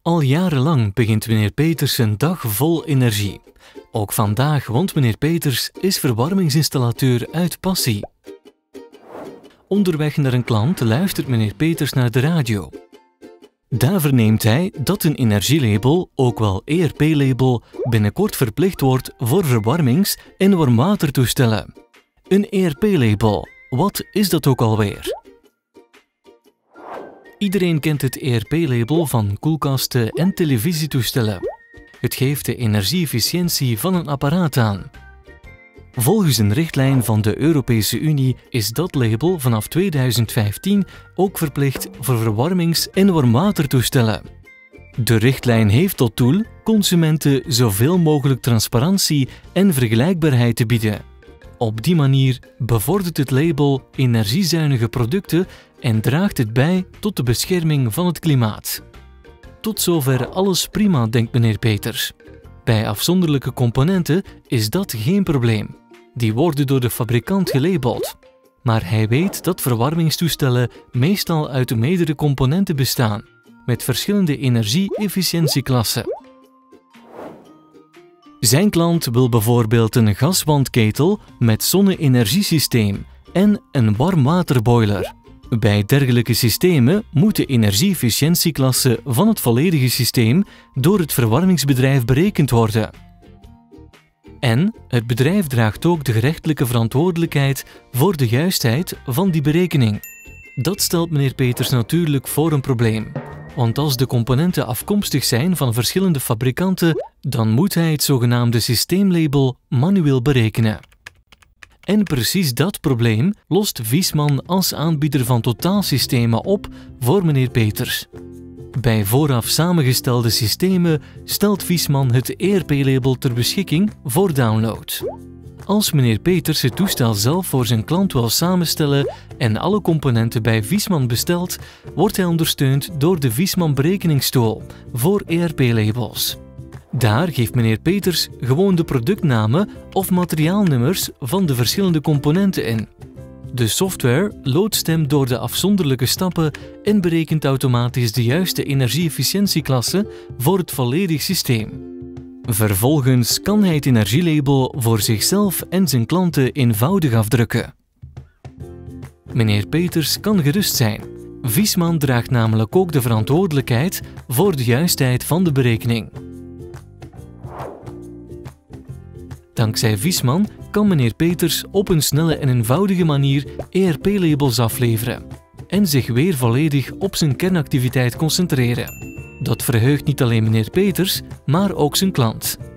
Al jarenlang begint meneer Peters een dag vol energie. Ook vandaag, want meneer Peters is verwarmingsinstallateur uit passie. Onderweg naar een klant luistert meneer Peters naar de radio. Daar verneemt hij dat een energielabel, ook wel ERP-label, binnenkort verplicht wordt voor verwarmings- en warmwatertoestellen. Een ERP-label, wat is dat ook alweer? Iedereen kent het ERP-label van koelkasten en televisietoestellen. Het geeft de energieefficiëntie van een apparaat aan. Volgens een richtlijn van de Europese Unie is dat label vanaf 2015 ook verplicht voor verwarmings- en warmwatertoestellen. De richtlijn heeft tot doel consumenten zoveel mogelijk transparantie en vergelijkbaarheid te bieden. Op die manier bevordert het label energiezuinige producten en draagt het bij tot de bescherming van het klimaat. Tot zover alles prima, denkt meneer Peters. Bij afzonderlijke componenten is dat geen probleem. Die worden door de fabrikant gelabeld. Maar hij weet dat verwarmingstoestellen meestal uit meerdere componenten bestaan, met verschillende energie-efficiëntieklassen. Zijn klant wil bijvoorbeeld een gaswandketel met zonne-energiesysteem en een warmwaterboiler. Bij dergelijke systemen moet de energie-efficiëntieklasse van het volledige systeem door het verwarmingsbedrijf berekend worden. En het bedrijf draagt ook de gerechtelijke verantwoordelijkheid voor de juistheid van die berekening. Dat stelt meneer Peters natuurlijk voor een probleem. Want als de componenten afkomstig zijn van verschillende fabrikanten, dan moet hij het zogenaamde systeemlabel manueel berekenen. En precies dat probleem lost Viessmann als aanbieder van totaalsystemen op voor meneer Peters. Bij vooraf samengestelde systemen stelt Viessmann het ERP-label ter beschikking voor download. Als meneer Peters het toestel zelf voor zijn klant wil samenstellen en alle componenten bij Viessmann bestelt, wordt hij ondersteund door de Viessmann berekeningstool voor ERP-labels. Daar geeft meneer Peters gewoon de productnamen of materiaalnummers van de verschillende componenten in. De software loodst hem door de afzonderlijke stappen en berekent automatisch de juiste energie-efficiëntieklasse voor het volledig systeem. Vervolgens kan hij het energielabel voor zichzelf en zijn klanten eenvoudig afdrukken. Meneer Peters kan gerust zijn. Viessmann draagt namelijk ook de verantwoordelijkheid voor de juistheid van de berekening. Dankzij Viessmann kan meneer Peters op een snelle en eenvoudige manier ERP-labels afleveren en zich weer volledig op zijn kernactiviteit concentreren. Dat verheugt niet alleen meneer Peters, maar ook zijn klant.